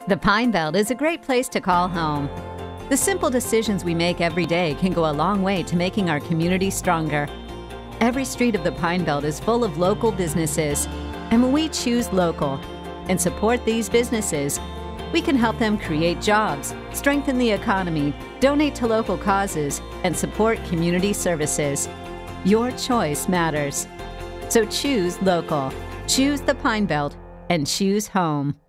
The Pine Belt is a great place to call home. The simple decisions we make every day can go a long way to making our community stronger. Every street of the Pine Belt is full of local businesses, and when we choose local and support these businesses, we can help them create jobs, strengthen the economy, donate to local causes, and support community services. Your choice matters. So choose local, choose the Pine Belt, and choose home.